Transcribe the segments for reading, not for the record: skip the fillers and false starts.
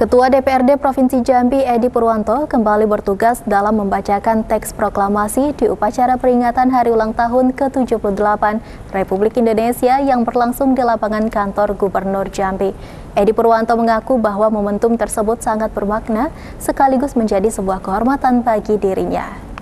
Ketua DPRD Provinsi Jambi Edi Purwanto kembali bertugas dalam membacakan teks proklamasi di upacara peringatan Hari Ulang Tahun ke-78 Republik Indonesia yang berlangsung di lapangan kantor Gubernur Jambi. Edi Purwanto mengaku bahwa momentum tersebut sangat bermakna sekaligus menjadi sebuah kehormatan bagi dirinya.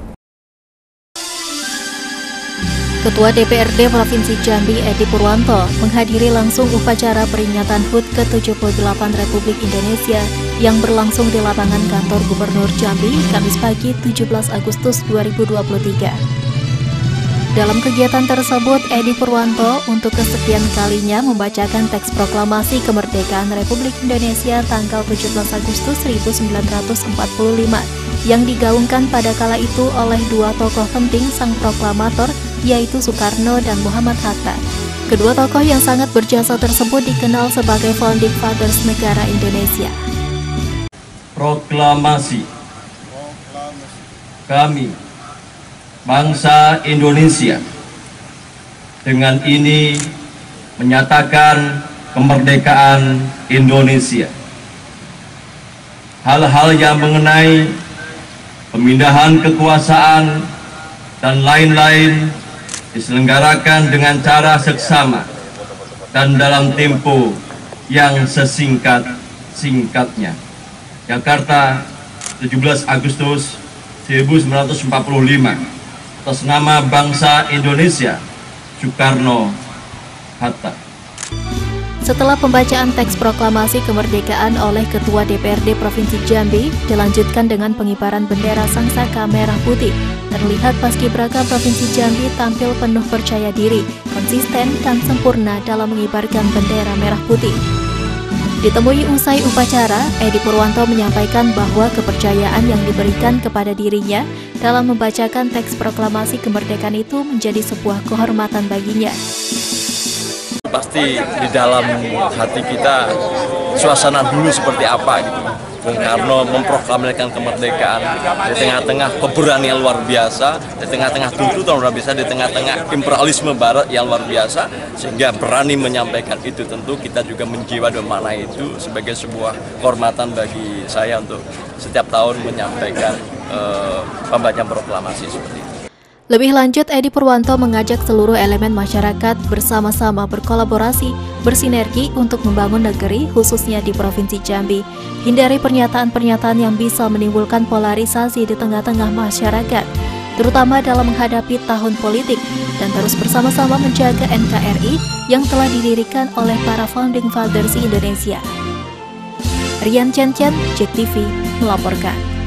Ketua DPRD Provinsi Jambi Edi Purwanto menghadiri langsung upacara peringatan HUT ke-78 Republik Indonesia yang berlangsung di lapangan kantor Gubernur Jambi Kamis pagi 17 Agustus 2023. Dalam kegiatan tersebut, Edi Purwanto untuk kesekian kalinya membacakan teks proklamasi kemerdekaan Republik Indonesia tanggal 17 Agustus 1945 yang digaungkan pada kala itu oleh dua tokoh penting sang proklamator, yaitu Soekarno dan Muhammad Hatta. Kedua tokoh yang sangat berjasa tersebut dikenal sebagai founding fathers negara Indonesia. Proklamasi. Kami, bangsa Indonesia, dengan ini menyatakan kemerdekaan Indonesia. Hal-hal yang mengenai pemindahan kekuasaan dan lain-lain diselenggarakan dengan cara seksama dan dalam tempo yang sesingkat-singkatnya. Jakarta, 17 Agustus 1945, atas nama bangsa Indonesia, Soekarno-Hatta. Setelah pembacaan teks proklamasi kemerdekaan oleh Ketua DPRD Provinsi Jambi, dilanjutkan dengan pengibaran bendera Sangsaka Merah Putih. Terlihat Paskibraka Provinsi Jambi tampil penuh percaya diri, konsisten, dan sempurna dalam mengibarkan bendera merah putih. Ditemui usai upacara, Edi Purwanto menyampaikan bahwa kepercayaan yang diberikan kepada dirinya dalam membacakan teks proklamasi kemerdekaan itu menjadi sebuah kehormatan baginya. Pasti di dalam hati kita suasana dulu seperti apa gitu. Bung Karno memproklamasikan kemerdekaan di tengah-tengah keberanian luar biasa, di tengah-tengah tuntutan luar biasa, di tengah-tengah imperialisme barat yang luar biasa, sehingga berani menyampaikan itu. Tentu kita juga menjiwa dan makna itu sebagai sebuah kehormatan bagi saya untuk setiap tahun menyampaikan pembacaan proklamasi seperti itu. Lebih lanjut, Edi Purwanto mengajak seluruh elemen masyarakat bersama-sama berkolaborasi, bersinergi untuk membangun negeri, khususnya di Provinsi Jambi. Hindari pernyataan-pernyataan yang bisa menimbulkan polarisasi di tengah-tengah masyarakat, terutama dalam menghadapi tahun politik, dan terus bersama-sama menjaga NKRI yang telah didirikan oleh para founding fathers Indonesia. Rian Chen, JEK TV melaporkan.